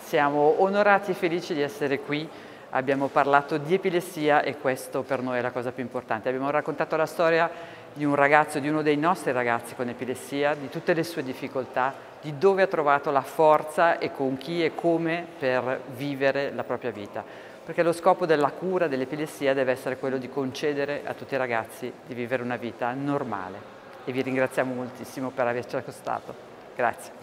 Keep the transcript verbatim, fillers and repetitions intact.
Siamo onorati e felici di essere qui, abbiamo parlato di epilessia e questo per noi è la cosa più importante. Abbiamo raccontato la storia di un ragazzo, di uno dei nostri ragazzi con epilessia, di tutte le sue difficoltà, di dove ha trovato la forza e con chi e come per vivere la propria vita. Perché lo scopo della cura dell'epilessia deve essere quello di concedere a tutti i ragazzi di vivere una vita normale. E vi ringraziamo moltissimo per averci ascoltato. Grazie.